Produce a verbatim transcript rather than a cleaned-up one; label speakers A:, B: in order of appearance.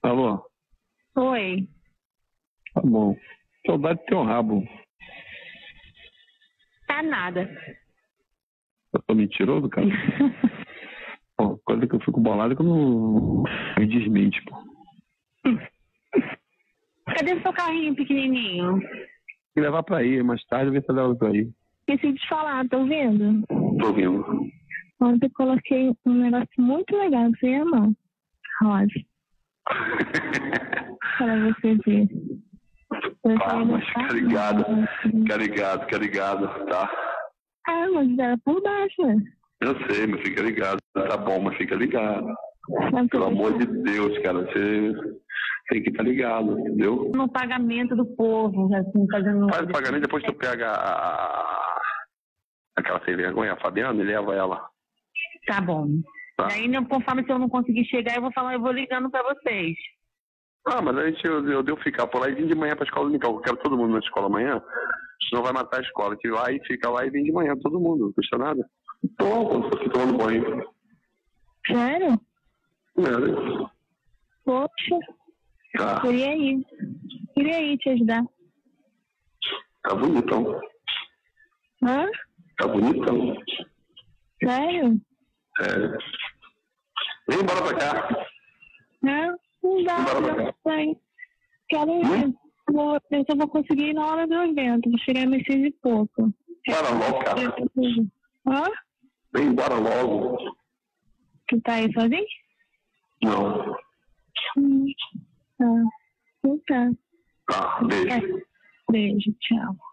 A: Alô?
B: Oi.
A: Tá bom. Saudade do teu rabo.
B: Tá nada.
A: Eu tô mentiroso, cara? Pô, coisa que eu fico bolado é que eu não me desmente, pô.
B: Cadê o seu carrinho pequenininho?
A: Tem que levar pra aí, mais tarde eu ver se eu levo pra aí.
B: Esqueci de te falar, tá ouvindo?
A: Tô ouvindo.
B: Ontem eu coloquei um negócio muito legal que você ia amar. Rosa. Pra você ver.
A: Ah, mas fica ligado, fica ligado, fica ligado, tá?
B: Ah, mas era por baixo, né?
A: Eu sei, mas fica ligado. Tá bom, mas fica ligado.
B: Sabe
A: Pelo
B: que eu
A: amor de Deus, cara, você tem que estar ligado, entendeu?
B: no pagamento do povo, assim, fazendo...
A: Faz o pagamento, depois tu pega a... aquela sem vergonha, a Fabiana, e leva ela.
B: Tá bom.
A: Tá.
B: E aí, não- conforme se eu não conseguir chegar, eu vou falar, eu vou ligando pra vocês.
A: Ah, mas a gente, eu, eu devo ficar por lá e vim de manhã pra escola dominical. Eu quero todo mundo na escola amanhã, senão vai matar a escola. Que vai e fica lá e vem de manhã, todo mundo, não custa nada. Tô, quando tô aqui tomando banho.
B: Sério?
A: É,
B: Poxa,
A: tá,
B: queria ir. Queria ir te ajudar.
A: tá bonitão.
B: Hã?
A: Tá bonitão.
B: Sério?
A: É. Vem embora pra cá.
B: Não, não dá,
A: Bora pra
B: não
A: cá.
B: sei. Quero ir. Vou ver se eu vou conseguir ir na hora do evento. Vou chegar às seis e pouco.
A: Bora logo, cara.
B: Hã?
A: Vem embora logo.
B: Tu tá aí sozinho?
A: Não.
B: Hum. Tá. Então tá.
A: Tá, beijo.
B: É. Beijo, tchau.